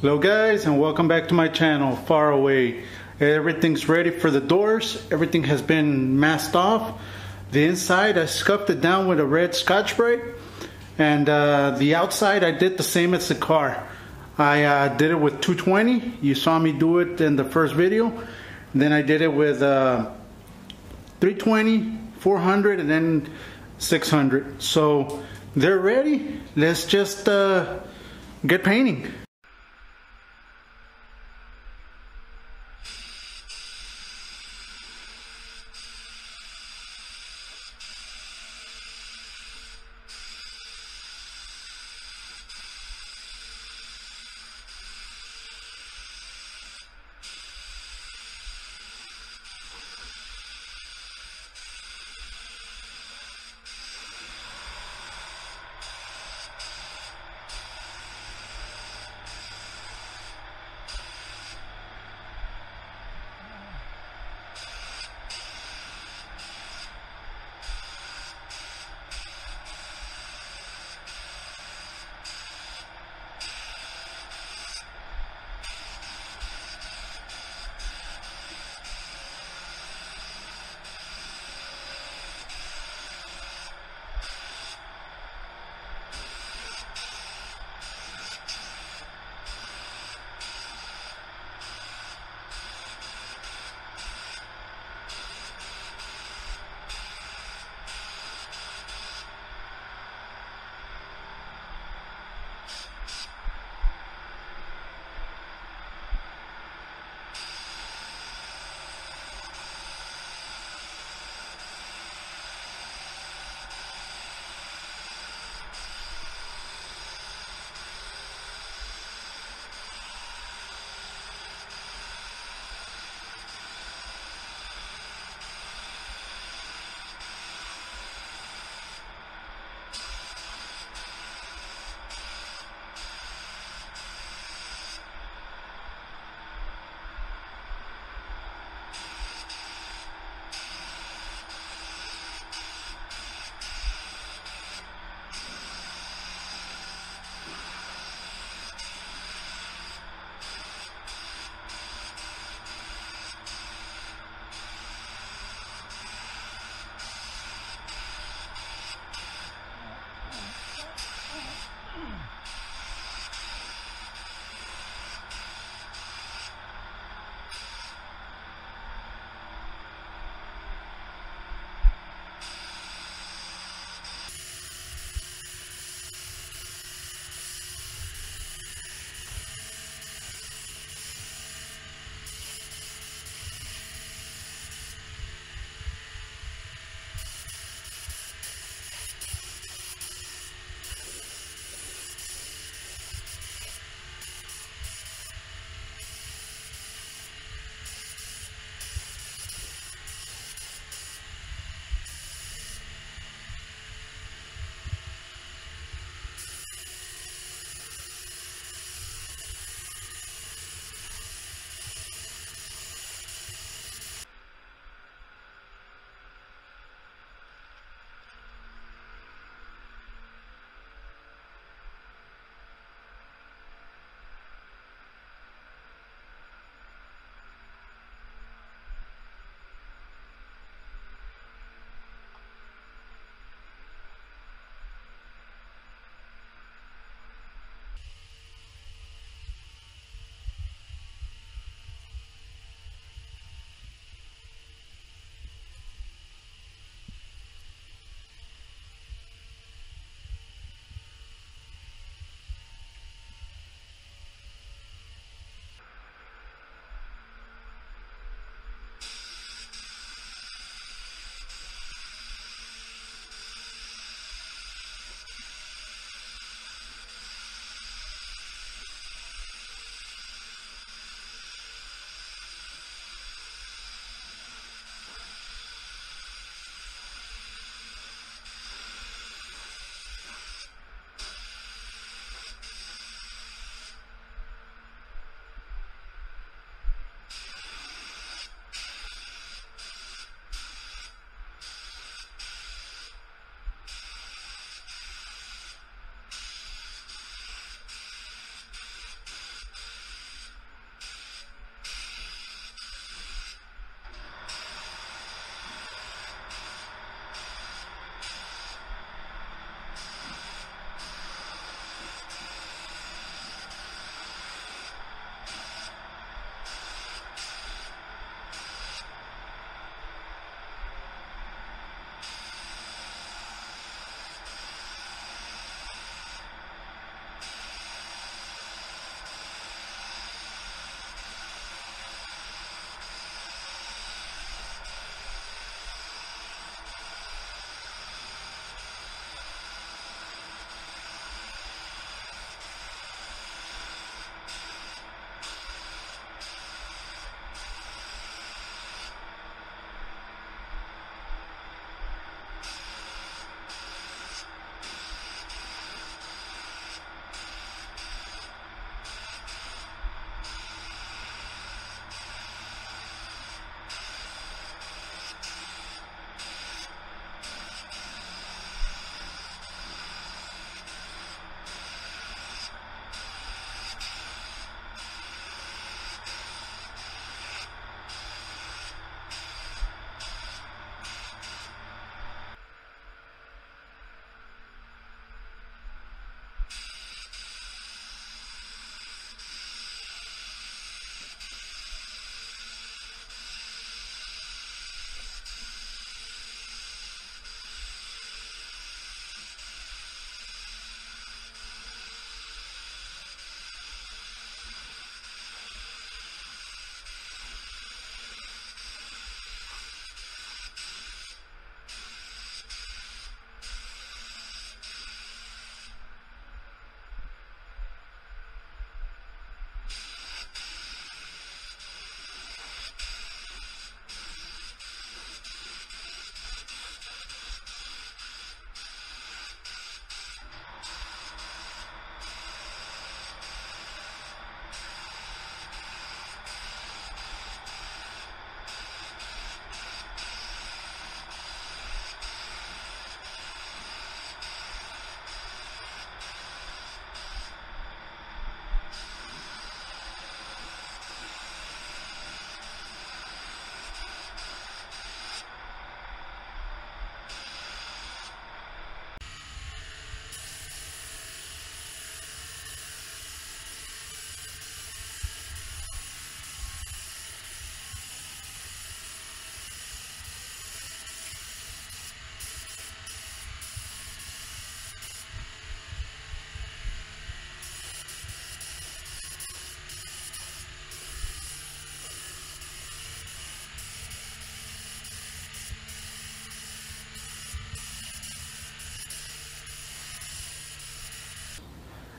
Hello guys, and welcome back to my channel, Far Away. Everything's ready for the doors. Everything has been masked off. The inside, I scuffed it down with a red Scotch-Brite. And the outside, I did the same as the car. I did it with 220. You saw me do it in the first video. And then I did it with 320, 400, and then 600. So they're ready. Let's just get painting.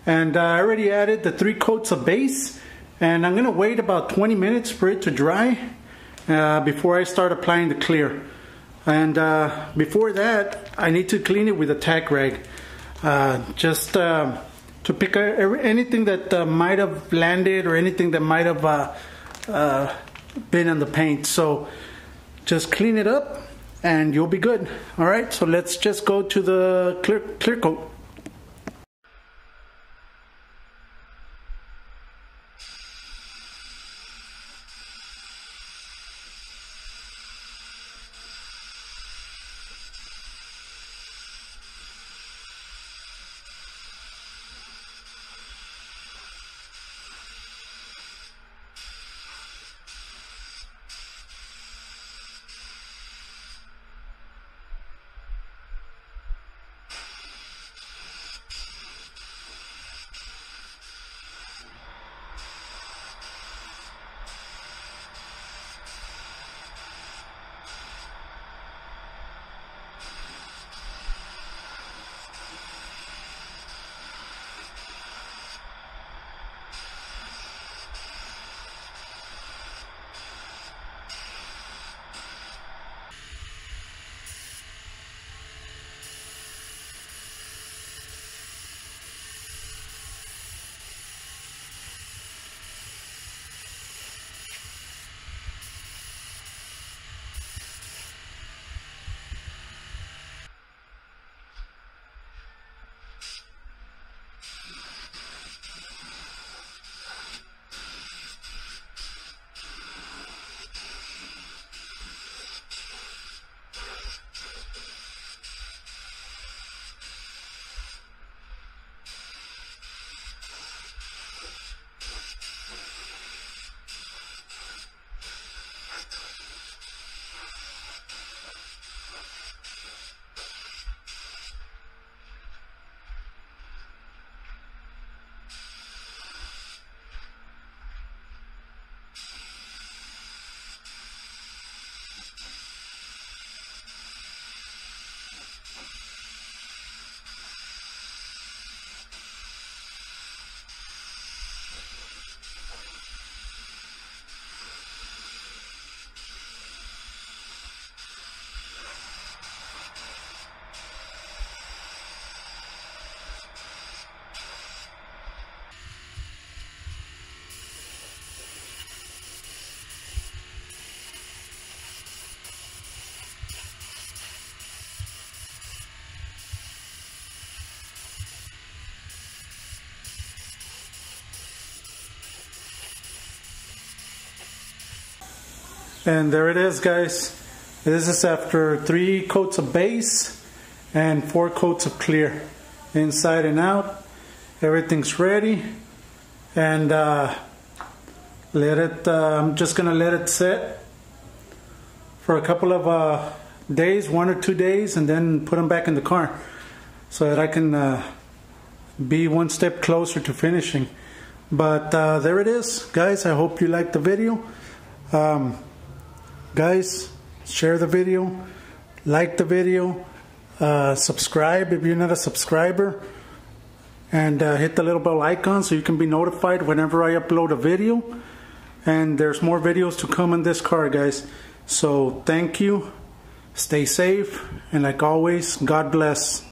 And I already added the 3 coats of base, and I'm going to wait about 20 minutes for it to dry before I start applying the clear. And before that, I need to clean it with a tack rag, just to pick anything that might have landed or anything that might have been on the paint. So just clean it up and you'll be good. All right, so let's just go to the clear coat. And there it is, guys. This is after 3 coats of base and 4 coats of clear, inside and out. Everything's ready, and I'm just gonna let it sit for a couple of days, 1 or 2 days, and then put them back in the car so that I can be one step closer to finishing. But there it is, guys. I hope you liked the video. Guys, share the video, like the video, subscribe if you're not a subscriber, and hit the little bell icon so you can be notified whenever I upload a video. And there's more videos to come on this car, guys. So thank you, stay safe, and like always, God bless.